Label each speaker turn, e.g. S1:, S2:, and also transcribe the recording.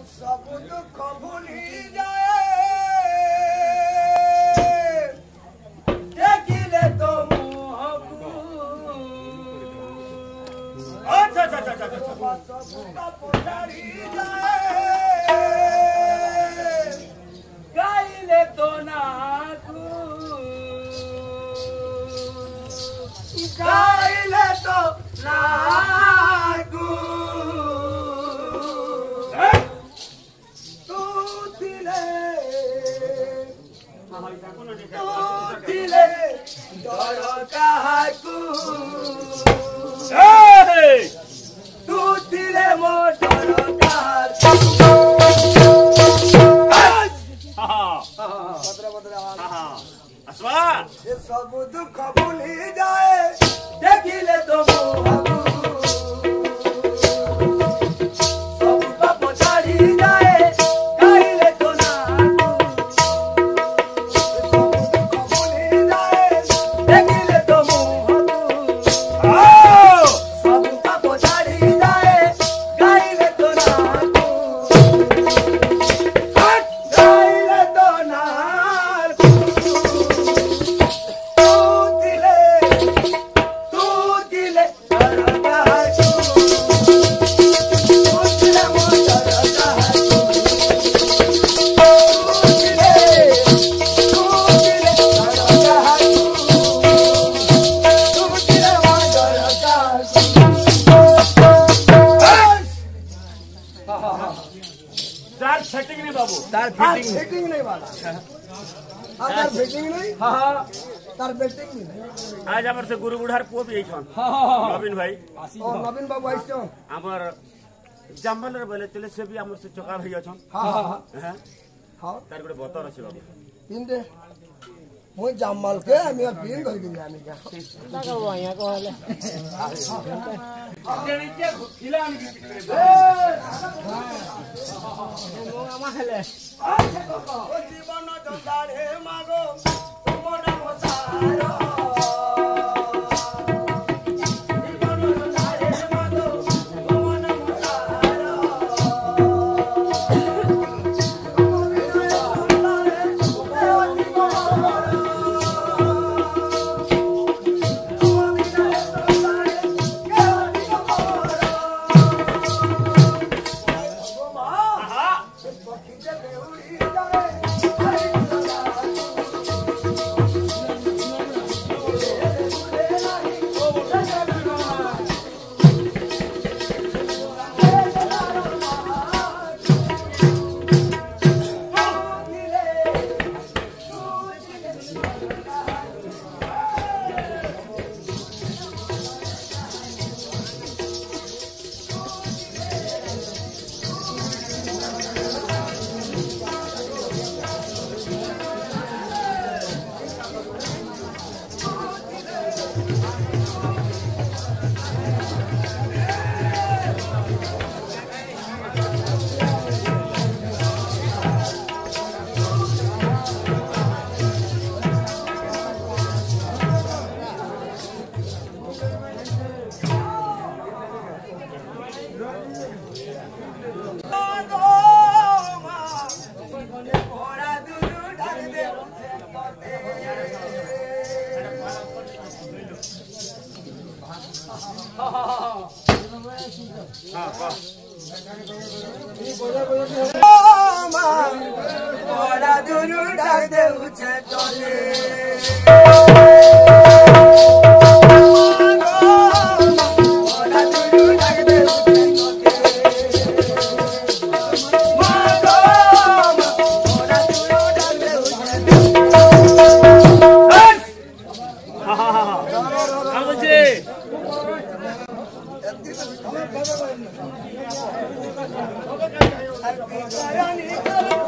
S1: सब दुख भूली जाए देखिले तो अच्छा सब पुजारी जाए गाइले तो नाकू गाइले तो नाकू सब दुख भूली जाए देखिले तो फिटिंग नहीं वाला तार फिटिंग नहीं हां तार फिटिंग नहीं
S2: आज हमर से गुरु बुढ़ार पो भी छन नवीन भाई
S1: और नवीन बाबू आइस छन
S2: हमर जंबल रे बोले चले से भी हमर से चका भई छन
S1: हां
S2: हां
S1: हां
S2: तार गुडे बतर अछि बाबू
S1: तीन दे मोय जंबल के हम पिन धर के जाने का लगा वो यहां कहले
S2: देनी के खिलान के
S1: माले ओ जीवन जोड़े मागो तुमरा मोसारो जीवन जोड़े मागो तुमरा मोसारो बड़ा दूर डाक दे उछे चले